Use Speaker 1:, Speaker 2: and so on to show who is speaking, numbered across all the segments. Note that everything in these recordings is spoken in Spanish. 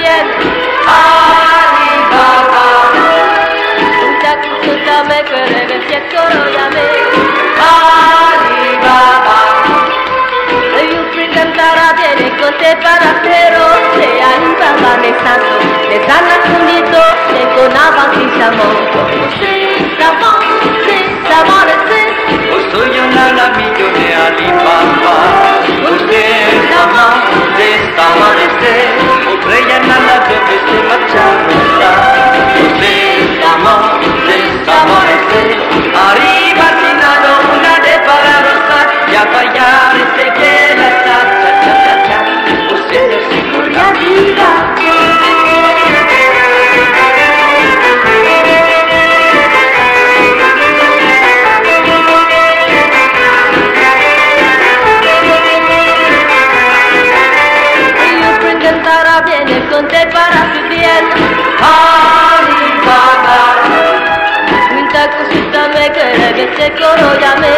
Speaker 1: bien. Alibaba, me querer que si coro llame. Alibaba, yo fui cantará bien cosé para cero. Se Alibaba ne santo, ne sana kundito, ne konaba kisamo. Se samo, se.
Speaker 2: Soy un amigo de Alibaba. Usted ama de esta amanecer, o creyan a la debe se marchar. Usted ama de esta amanecer, arriba tirado una de para rozar y a bailar se queda cha. Usted es seguro la vida.
Speaker 1: Viene conté para su bien. Alibaba, cuenta cosita me quiere que se coro llame.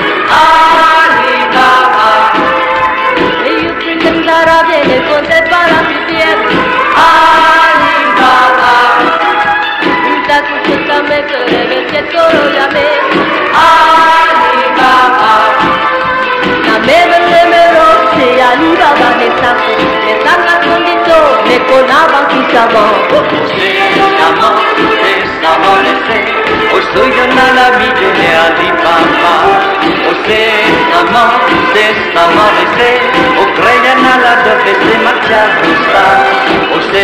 Speaker 1: Alibaba, yo presentará viene conté para su bien. Alibaba, cuenta cosita me quiere que se coro llame. Alibaba, la mero se Alibaba ne sapo, ne sana kondito, ne konaba kisamo.
Speaker 2: Usted ama de esta amanecer, hoy soy un amigo de Alibaba. Usted ama de esta amanecer, o creyan a la debe se marchar.